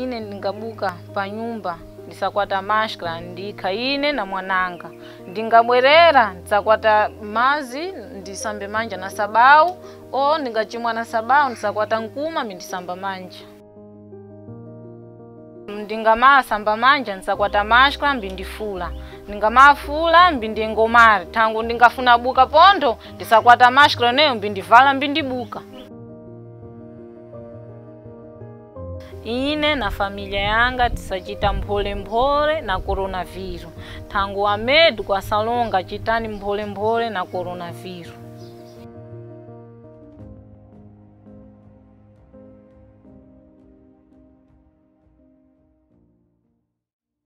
ine ndingabuka pa nyumba ndisakwata máscara ndikha ine na mwananga. Ndingabwerera ndsakwata mazi ndisambe manja na sabau, o ndingachimwa na sabau ndisakwata nkuma ndisamba manja. Ndingamasamba manja ndisakwata máscara mbindifula. Ndingamafula mbindingomari. Tangu ndingafuna buka pondo ndisakwata máscara neyo mbindivala mbindibuka. Ine na família yanga tisachita mpole na coronavírus. Tangu amedu kwa salonga chitani mpole na coronavírus.